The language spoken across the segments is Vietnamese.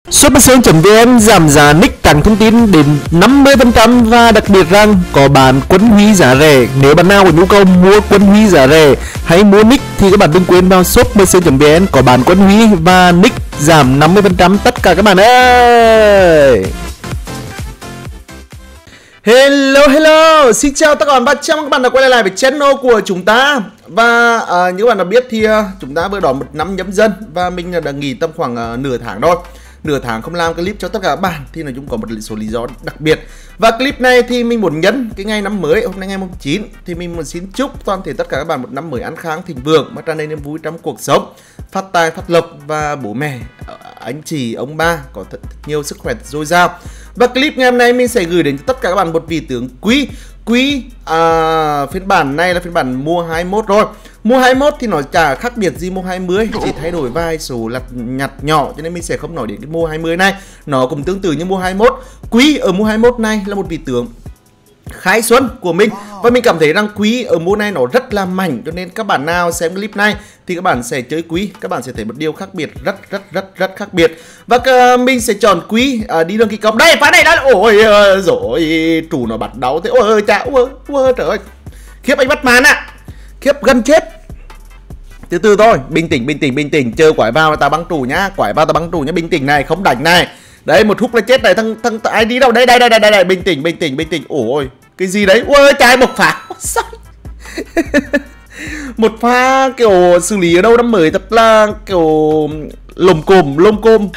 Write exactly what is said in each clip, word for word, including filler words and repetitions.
Supersale.vn giảm giá nick tặng thông tin đến năm mươi phần trăm và đặc biệt rằng có bán quân huy giá rẻ. Nếu bạn nào có nhu cầu mua quân huy giá rẻ hay mua nick thì các bạn đừng quên vào Supersale.vn có bán quân huy và nick giảm năm mươi phần trăm tất cả các bạn ơi. Hello hello, xin chào tất cả các bạn, chào mừng các bạn đã quay lại với channel của chúng ta. Và uh, như các bạn đã biết thì uh, chúng ta vừa đón một năm nhâm dần và mình đã nghỉ tầm khoảng uh, nửa tháng rồi. Nửa tháng không làm clip cho tất cả các bạn thì nói chung có một số lý do đặc biệt. Và clip này thì mình muốn nhân cái ngày năm mới, hôm nay ngày mùng chín, thì mình muốn xin chúc toàn thể tất cả các bạn một năm mới an khang thịnh vượng và tràn đầy niềm vui trong cuộc sống, phát tài phát lộc và bố mẹ, anh chị, ông ba có thật nhiều sức khỏe dồi dào. Và clip ngày hôm nay mình sẽ gửi đến tất cả các bạn một vị tướng quý quý à, phiên bản này là phiên bản mua hai mươi mốt rồi. Mua hai mươi mốt thì nó chả khác biệt gì mua hai mươi, chỉ thay đổi vài số lặt nhặt nhỏ, cho nên mình sẽ không nói đến cái mua hai mươi này. Nó cũng tương tự như mua hai mươi mốt. Quý ở mua hai mươi mốt này là một vị tướng khai xuân của mình, và mình cảm thấy rằng quý ở mùa này nó rất là mạnh, cho nên các bạn nào xem clip này thì các bạn sẽ chơi quý, các bạn sẽ thấy một điều khác biệt rất rất rất rất khác biệt. Và uh, mình sẽ chọn quý uh, đi đường kỳ công. Đây phá này đã, ôi uh, rồi chủ nó bắt đầu thế, ôi chà, ôi, ôi trời ơi, khiếp anh bắt màn ạ, à. Khiếp gần chết. Từ từ thôi, bình tĩnh bình tĩnh bình tĩnh, chờ quải vào tao bắn trụ nhá, quải vào tao bắn trụ nhá, bình tĩnh này, không đánh này. Đấy, một hút là chết này, thằng thằng ai đi đâu, đây đây đây đây đây, đây. Bình tĩnh bình tĩnh bình tĩnh. Ôi cái gì đấy, ôi trái một phá. Một pha kiểu xử lý ở đâu năm mới thật là kiểu lồm cồm lồm cồm.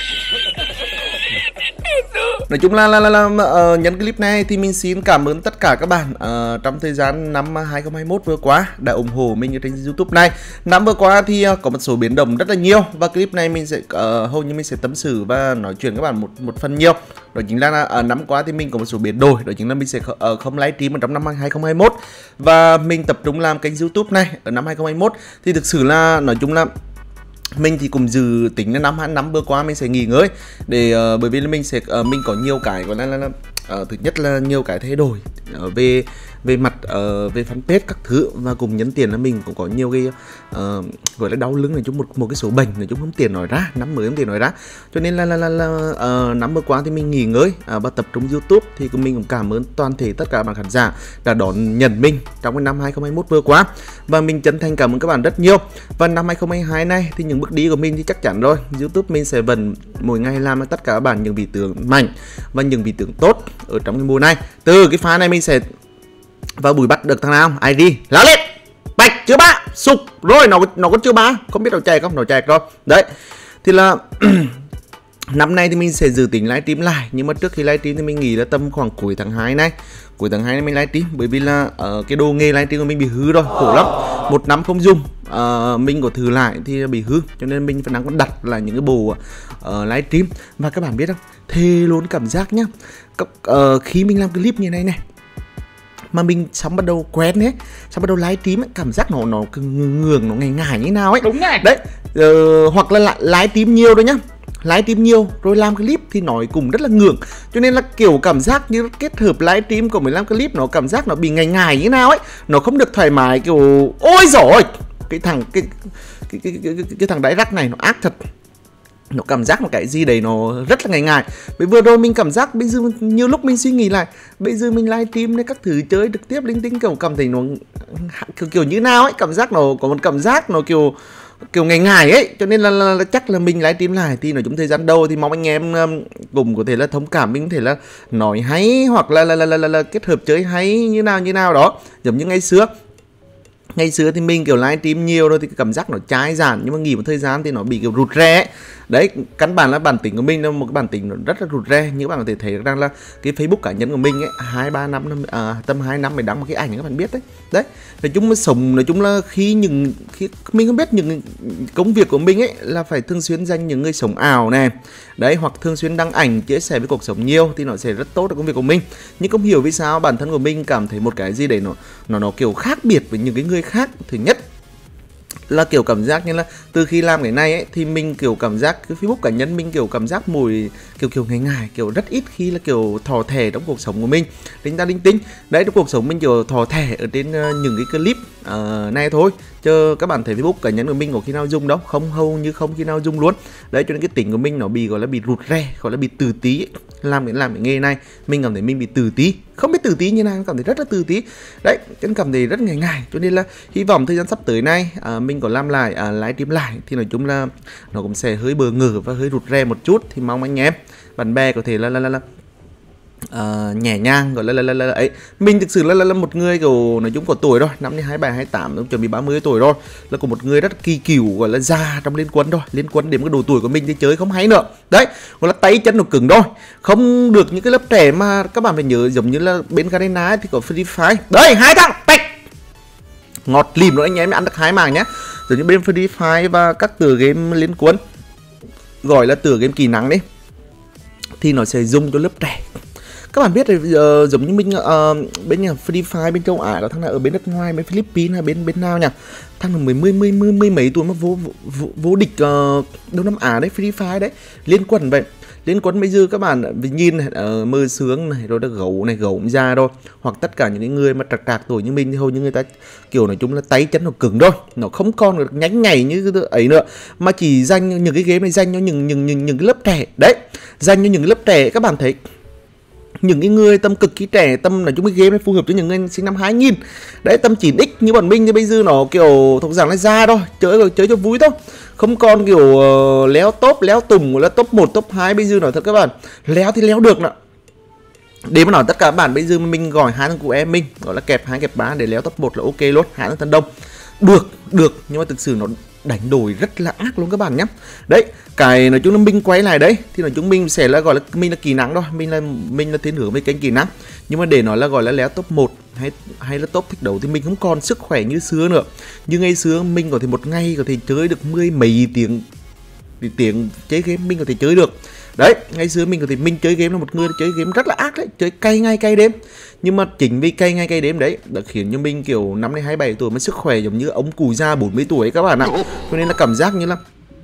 Nói chung là là, là, là uh, nhấn clip này thì mình xin cảm ơn tất cả các bạn uh, trong thời gian năm hai không hai mốt vừa qua đã ủng hộ mình ở trên YouTube này. Năm vừa qua thì uh, có một số biến động rất là nhiều, và clip này mình sẽ uh, hầu như mình sẽ tâm sự và nói chuyện các bạn một một phần nhiều. Đó chính là uh, năm qua thì mình có một số biến đổi, đó chính là mình sẽ uh, không livestream ở trong năm hai không hai mốt và mình tập trung làm kênh YouTube này ở năm hai không hai mốt. Thì thực sự là nói chung là mình thì cũng dự tính là năm hai năm vừa qua mình sẽ nghỉ ngơi để uh, bởi vì là mình sẽ uh, mình có nhiều cái gọi là, là, là uh, thứ nhất là nhiều cái thay đổi uh, về về mặt uh, về fanpage các thứ, và cùng nhấn tiền là mình cũng có nhiều cái uh, gọi là đau lưng, nói chung một một cái số bệnh, nói chung không tiền nói ra, năm mới không tiền nói ra, cho nên là là là, là uh, năm vừa qua thì mình nghỉ ngơi uh, và tập trung YouTube. Thì mình cũng cảm ơn toàn thể tất cả các bạn khán giả đã đón nhận mình trong cái năm hai không hai mốt vừa qua, và mình chân thành cảm ơn các bạn rất nhiều. Và năm hai không hai hai này thì những bước đi của mình thì chắc chắn rồi, YouTube mình sẽ vẫn mỗi ngày làm cho tất cả các bạn những vị tướng mạnh và những vị tướng tốt ở trong cái mùa này. Từ cái pha này mình sẽ vào bùi bắt được thằng nào ai đi lao lên, bạch chưa ba sụp rồi, nó nó có chưa ba, không biết nó chạy không, nó chạy rồi đấy. Thì là năm nay thì mình sẽ dự tính livestream lại, nhưng mà trước khi livestream thì mình nghĩ là tầm khoảng cuối tháng hai này, cuối tháng hai này mình livestream, bởi vì là uh, cái đồ nghề livestream của mình bị hư rồi, khổ lắm, một năm không dùng. Uh, mình có thử lại thì bị hư, cho nên mình phải đang còn đặt lại những cái bộ uh, livestream. Và các bạn biết không, thề luôn cảm giác nhá, uh, khi mình làm clip như này này mà mình xong bắt đầu quen ấy, xong bắt đầu livestream ấy, cảm giác nó nó ngường, nó ngài ngài như nào ấy. Đúng này. Đấy, uh, hoặc là livestream nhiều rồi nhá, livestream nhiều rồi làm clip thì nói cùng rất là ngường, cho nên là kiểu cảm giác như kết hợp livestream cùng với làm clip nó cảm giác nó bị ngài ngài như nào ấy, nó không được thoải mái kiểu ôi giỏi. Cái thằng cái cái cái cái, cái, cái thằng đáy rắc này nó ác thật, nó cảm giác một cái gì đấy nó rất là ngại ngại. Bởi vừa rồi mình cảm giác bây giờ nhiều lúc mình suy nghĩ lại, bây giờ mình livestream này các thứ chơi trực tiếp linh tinh kiểu cảm thấy nó kiểu, kiểu như nào ấy, cảm giác nó có một cảm giác nó kiểu kiểu ngại ngại ấy, cho nên là, là, là chắc là mình livestream lại thì nói chung thời gian đầu thì mong anh em um, cùng có thể là thông cảm, mình có thể là nói hay hoặc là là, là, là, là, là kết hợp chơi hay như nào như nào đó, giống như ngày xưa. Ngày xưa thì mình kiểu livestream nhiều rồi thì cảm giác nó chai giản, nhưng mà nghỉ một thời gian thì nó bị kiểu rụt rè ấy. Đấy, căn bản là bản tính của mình là một cái bản tính nó rất là rụt rè. Như các bạn có thể thấy rằng là cái Facebook cá nhân của mình ấy, hai ba năm, năm à, tầm hai năm mới đăng một cái ảnh các bạn biết đấy. Đấy, nói chung là sống, nói chung là khi những khi mình không biết những công việc của mình ấy là phải thường xuyên dành những người sống ảo này. Đấy, hoặc thường xuyên đăng ảnh chia sẻ với cuộc sống nhiều thì nó sẽ rất tốt cho công việc của mình. Nhưng không hiểu vì sao bản thân của mình cảm thấy một cái gì đấy nó nó nó kiểu khác biệt với những cái người khác. Thứ nhất là kiểu cảm giác như là từ khi làm cái này ấy thì mình kiểu cảm giác cái Facebook cá nhân mình kiểu cảm giác mùi kiểu kiểu ngại ngại, kiểu rất ít khi là kiểu thò thẻ trong cuộc sống của mình, linh ta linh tinh. Đấy, trong cuộc sống mình kiểu thò thẻ ở trên uh, những cái clip uh, này thôi, Chứ các bạn thấy Facebook cá nhân của mình có khi nào dùng đâu, không, hầu như không khi nào dùng luôn. Đấy, cho nên cái tính của mình nó bị gọi là bị rụt rè, gọi là bị tự tí ấy. Làm cái làm cái nghề này mình cảm thấy mình bị tự tí, không biết tự tí như nào, cảm thấy rất là tự tí. Đấy, cho nên cảm thấy rất ngại ngại. Cho nên là hy vọng thời gian sắp tới này à, mình có làm lại à, livestream lại thì nói chung là nó cũng sẽ hơi bờ ngờ và hơi rụt rè một chút. Thì mong anh em bạn bè có thể là là là, là Uh, nhẹ nhàng gọi là là, là, là, là ấy. Mình thực sự là, là, là một người kiểu nói chung có tuổi rồi, năm nay hai mươi bảy hai mươi tám, chuẩn bị ba mươi tuổi rồi, là có một người rất kỳ cựu gọi là già trong liên quân rồi, liên quân đến cái độ tuổi của mình thì chơi không hay nữa. Đấy, gọi là tay chân nó cứng thôi, không được những cái lớp trẻ mà các bạn phải nhớ, giống như là bên Garena thì có Free Fire. Đấy, hai thằng tạch ngọt lìm nữa anh em ăn được hai màng nhé. Giống như bên Free Fire và các tựa game liên quân gọi là tựa game kỹ năng đấy thì nó sẽ dùng cho lớp trẻ. Các bạn biết là uh, giống như mình uh, bên nhà Free Fire bên châu Á đó, thằng nào ở bên nước ngoài, bên Philippines hay bên bên nào nhỉ, thằng là mười mười mười mười mười mấy tuổi mà vô vô, vô địch uh, Đông Nam Á đấy, Free Fire đấy, liên quân vậy. Liên quân bây giờ các bạn nhìn này, uh, Mơ Sướng này, rồi đã gấu này, gấu ra rồi, hoặc tất cả những người mà trạc trạc tuổi như mình thì hầu như người ta kiểu nói chung là tay chân nó cứng thôi, nó không còn được nhánh nhảy như ấy nữa, mà chỉ dành những cái game này dành cho những những những những cái lớp trẻ đấy, dành cho những cái lớp trẻ. Các bạn thấy những cái người tâm cực kỳ trẻ, tâm nói chung cái game này phù hợp cho những người sinh năm hai nghìn đấy, tâm chín x như bọn mình thì bây giờ nó kiểu thuộc dạng là ra thôi, chơi rồi chơi cho vui thôi, không còn kiểu uh, léo top léo tùng là top một top hai. Bây giờ nói thật các bạn, léo thì léo được nè, để mà nói tất cả các bạn bây giờ mình gọi hai thằng cụ em mình gọi là kẹp hai kẹp ba để léo top một là ok luôn, hai thằng thần đông được được, nhưng mà thực sự nó đánh đổi rất là ác luôn các bạn nhé. Đấy, cái nói chung là mình quay lại đấy thì nói chung mình sẽ là gọi là mình là kỹ năng thôi, mình là mình là thiên hướng với kênh kỹ năng, nhưng mà để nói là gọi là léo top một hay hay là top thích đấu thì mình không còn sức khỏe như xưa nữa. Như ngày xưa mình có thể một ngày có thể chơi được mười mấy tiếng tiếng chơi game mình có thể chơi được. Đấy, ngày xưa mình có thể mình chơi game là một người chơi game rất là ác đấy, chơi cay ngay cay đêm. Nhưng mà chính vì cay ngay cay đêm đấy đã khiến cho mình kiểu năm nay hai mươi bảy tuổi mà sức khỏe giống như ông cụ già bốn mươi tuổi ấy các bạn ạ. Cho nên là cảm giác như là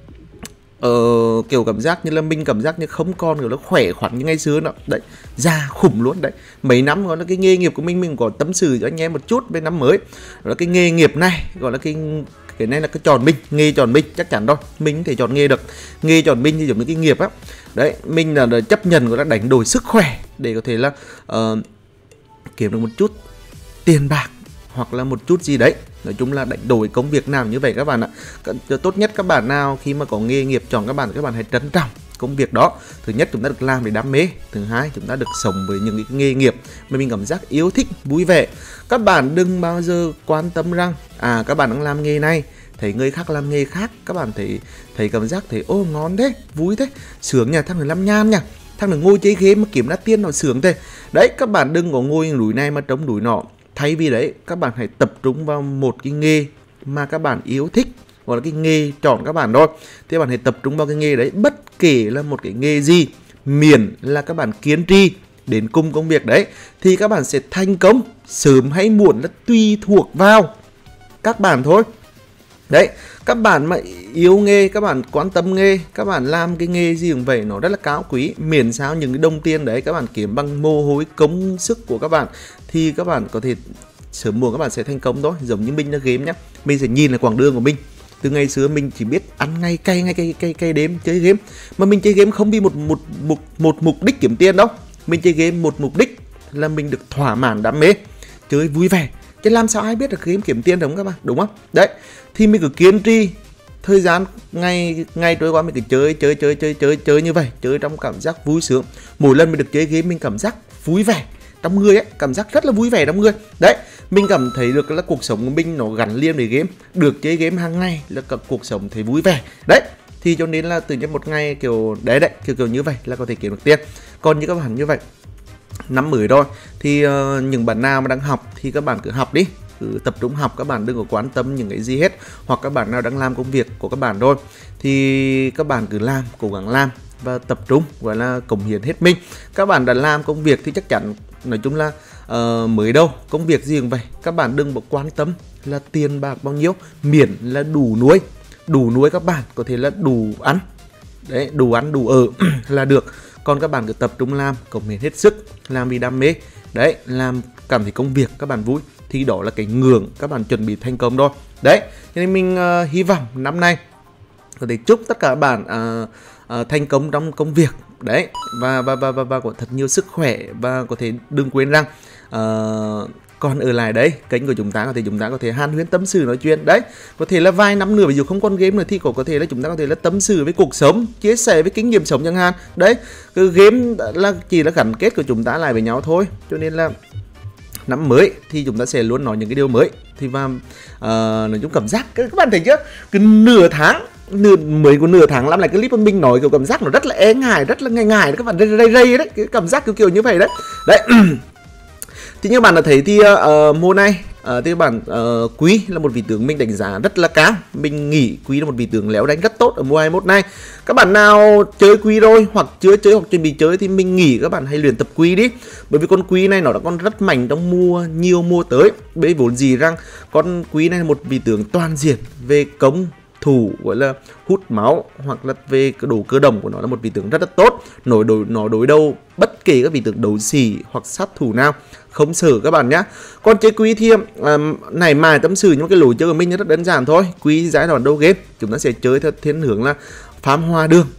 ờ, kiểu cảm giác như là mình cảm giác như không còn kiểu nó khỏe khoắn như ngày xưa nữa. Đấy, già khủng luôn đấy. Mấy năm gọi là cái nghề nghiệp của mình mình có tâm sự cho anh em một chút về năm mới. Đó là cái nghề nghiệp này gọi là cái cái này là cái chọn mình, nghề chọn mình chắc chắn rồi, mình không thể chọn nghề được. Nghề chọn mình thì giống như cái nghiệp á. Đấy, mình là, là chấp nhận gọi là đánh đổi sức khỏe để có thể là uh, kiếm được một chút tiền bạc hoặc là một chút gì đấy. Nói chung là đánh đổi công việc nào như vậy các bạn ạ. Tốt nhất các bạn nào khi mà có nghề nghiệp chọn các bạn, các bạn hãy trân trọng công việc đó. Thứ nhất chúng ta được làm để đam mê, thứ hai chúng ta được sống với những cái nghề nghiệp mà mình cảm giác yêu thích, vui vẻ. Các bạn đừng bao giờ quan tâm rằng à các bạn đang làm nghề này, thấy người khác làm nghề khác, các bạn thấy thấy cảm giác thấy ô ngon thế, vui thế, sướng nha, thằng này làm nhan nha, thằng này ngồi chơi game mà kiếm ra tiền nó sướng thế. Đấy, các bạn đừng có ngồi núi này mà trống núi nọ. Thay vì đấy, các bạn hãy tập trung vào một cái nghề mà các bạn yêu thích, gọi là cái nghề chọn các bạn thôi. Thì các bạn hãy tập trung vào cái nghề đấy, bất kể là một cái nghề gì, miễn là các bạn kiên trì đến cùng công việc đấy thì các bạn sẽ thành công sớm hay muộn là tùy thuộc vào các bạn thôi. Đấy, các bạn mà yêu nghề, các bạn quan tâm nghề, các bạn làm cái nghề gì cũng vậy, nó rất là cao quý. Miễn sao những cái đồng tiền đấy các bạn kiếm bằng mồ hôi công sức của các bạn thì các bạn có thể sớm muộn các bạn sẽ thành công thôi. Giống như mình là game nhá, mình sẽ nhìn là quãng đường của mình. Từ ngày xưa mình chỉ biết ăn ngay cay ngay cay cay cay đêm chơi game, mà mình chơi game không vì một một một một mục đích kiếm tiền đâu. Mình chơi game một mục đích là mình được thỏa mãn đam mê, chơi vui vẻ. Chứ làm sao ai biết được game kiếm tiền đúng không các bạn, đúng không? Đấy, thì mình cứ kiên trì, thời gian ngày ngày trôi qua mình cứ chơi chơi chơi chơi chơi chơi như vậy, chơi trong cảm giác vui sướng. Mỗi lần mình được chơi game mình cảm giác vui vẻ trong người ấy, cảm giác rất là vui vẻ trong người. Đấy, mình cảm thấy được là cuộc sống của mình nó gắn liền với game, được chơi game hàng ngày là cả cuộc sống thấy vui vẻ. Đấy, thì cho nên là từ những một ngày kiểu đấy đấy kiểu kiểu như vậy là có thể kiếm được tiền. Còn như các bạn như vậy năm mới rồi thì uh, những bạn nào mà đang học thì các bạn cứ học đi, cứ tập trung học, các bạn đừng có quan tâm những cái gì hết. Hoặc các bạn nào đang làm công việc của các bạn rồi thì các bạn cứ làm, cố gắng làm và tập trung, gọi là cống hiến hết mình. Các bạn đã làm công việc thì chắc chắn nói chung là uh, mới đâu, công việc gì cũng vậy, các bạn đừng có quan tâm là tiền bạc bao nhiêu, miễn là đủ nuôi, đủ nuôi các bạn, có thể là đủ ăn, đấy, đủ ăn đủ ở là được. Còn các bạn cứ tập trung làm, cống hiến hết sức, làm vì đam mê, đấy, làm cảm thấy công việc các bạn vui thì đó là cái ngưỡng các bạn chuẩn bị thành công rồi. Đấy, cho nên mình uh, hy vọng năm nay có thể chúc tất cả các bạn uh, uh, thành công trong công việc. Đấy, và và và và, và có thật nhiều sức khỏe, và có thể đừng quên rằng uh, còn ở lại đấy, kênh của chúng ta có thể chúng ta có thể han huyên tâm sự nói chuyện. Đấy, có thể là vài năm nữa ví dụ không còn game nữa thì có có thể là chúng ta có thể là tâm sự với cuộc sống, chia sẻ với kinh nghiệm sống chẳng hạn. Đấy, cái game là chỉ là gắn kết của chúng ta lại với nhau thôi. Cho nên là năm mới thì chúng ta sẽ luôn nói những cái điều mới. Thì và uh, nói chung cảm giác các bạn thấy chứ, cái nửa tháng nửa mới của nửa tháng làm lại cái clip của mình nói kiểu cảm giác nó rất là e ngại, rất là ngại ngại các bạn, rây rây đấy, cái cảm giác kiểu kiểu như vậy đấy. Đấy. Thì như các bạn đã thấy thì uh, mùa này uh, thì các bạn uh, Quý là một vị tướng mình đánh giá rất là cao. Mình nghĩ Quý là một vị tướng léo đánh rất tốt ở mùa hai mươi mốt này. Các bạn nào chơi Quý rồi hoặc chưa chơi hoặc chuẩn bị chơi thì mình nghĩ các bạn hãy luyện tập Quý đi. Bởi vì con Quý này nó đã còn rất mạnh trong mùa nhiều mùa tới. Bởi vốn gì rằng con Quý này là một vị tướng toàn diện về công thủ, gọi là hút máu, hoặc là về cái độ cơ động của nó là một vị tướng rất là tốt. Nổi đối nó đối đầu bất kỳ các vị tướng đấu sĩ hoặc sát thủ nào không sợ các bạn nhé. Còn chơi Quý thì uh, này mài tâm sự, nhưng cái lối chơi của mình rất đơn giản thôi. Quý giai đoạn đầu game chúng ta sẽ chơi theo thiên hướng là phám hoa đường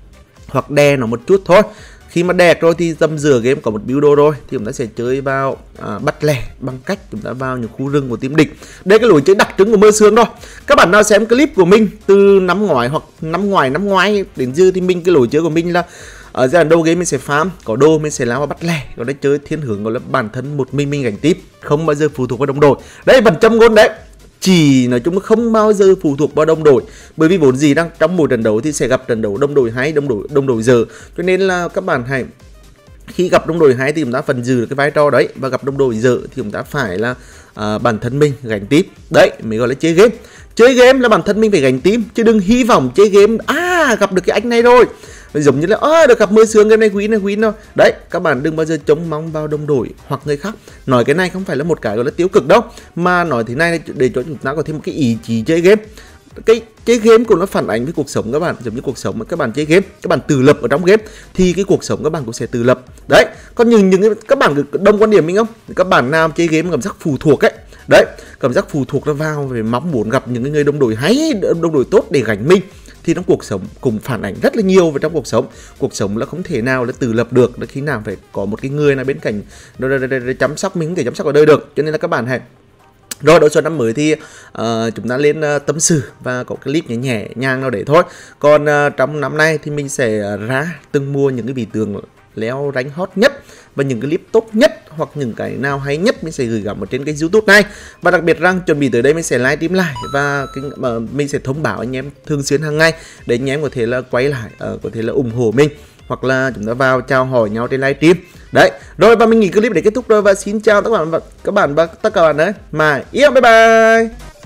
hoặc đè nó một chút thôi. Khi mà đẹp rồi thì tầm giữa game có một build đồ rồi thì chúng ta sẽ chơi vào à, bắt lẻ bằng cách chúng ta vào những khu rừng của team địch. Đây cái lối chơi đặc trưng của Mơ Sương thôi. Các bạn nào xem clip của mình từ năm ngoái hoặc năm ngoái năm ngoái đến giờ thì mình cái lối chơi của mình là ở giai đoạn đầu game mình sẽ farm, có đồ mình sẽ lao vào bắt lẻ, còn đây chơi thiên hướng gọi là bản thân một mình mình gánh tiếp, không bao giờ phụ thuộc vào đồng đội. Đây phần châm ngôn đấy. Chỉ nói chung là không bao giờ phụ thuộc vào đồng đội, bởi vì vốn gì đang trong một trận đấu thì sẽ gặp trận đấu đồng đội hay đồng đội đồng đội giờ, cho nên là các bạn hãy khi gặp đồng đội hay thì chúng ta phần giữ được cái vai trò đấy, và gặp đồng đội giờ thì chúng ta phải là uh, bản thân mình gánh tiếp. Đấy mới gọi là chơi game. Chơi game là bản thân mình phải gánh team, chứ đừng hy vọng chơi game à gặp được cái anh này rồi, giống như là ơ được gặp Mơ Sương, cái này Quý này Quý đâu. Đấy, các bạn đừng bao giờ trông mong vào đồng đội hoặc người khác. Nói cái này không phải là một cái gọi là tiêu cực đâu, mà nói thế này để cho chúng ta có thêm một cái ý chí chơi game. Cái chơi game cũng nó phản ánh với cuộc sống các bạn, giống như cuộc sống mà các bạn chơi game, các bạn tự lập ở trong game thì cái cuộc sống các bạn cũng sẽ tự lập. Đấy, còn những những các bạn đồng quan điểm mình không? Các bạn nào chơi game cảm giác phụ thuộc ấy. Đấy, cảm giác phụ thuộc nó vào về mong muốn gặp những người đồng đội hay đồng đội tốt để gánh mình, thì trong cuộc sống cũng phản ảnh rất là nhiều về trong cuộc sống. Cuộc sống là không thể nào là tự lập được, là khi nào phải có một cái người nào bên cạnh để, để, để, để chăm sóc mình, để chăm sóc ở đời được. Cho nên là các bạn hãy rồi đầu xuân năm mới thì uh, chúng ta lên uh, tâm sự và có clip nhẹ nhẹ nhàng nào để thôi. Còn uh, trong năm nay thì mình sẽ uh, ra từng mua những cái vị tướng leo rank hot nhất và những cái clip tốt nhất, hoặc những cái nào hay nhất mình sẽ gửi gắm ở trên kênh YouTube này. Và đặc biệt rằng chuẩn bị tới đây mình sẽ livestream lại, và cái, uh, mình sẽ thông báo anh em thường xuyên hàng ngày để anh em có thể là quay lại, uh, có thể là ủng hộ mình, hoặc là chúng ta vào chào hỏi nhau trên livestream. Đấy, rồi và mình nghỉ clip để kết thúc rồi, và xin chào các bạn và các bạn và tất cả các bạn đấy. Mà yêu, bye bye.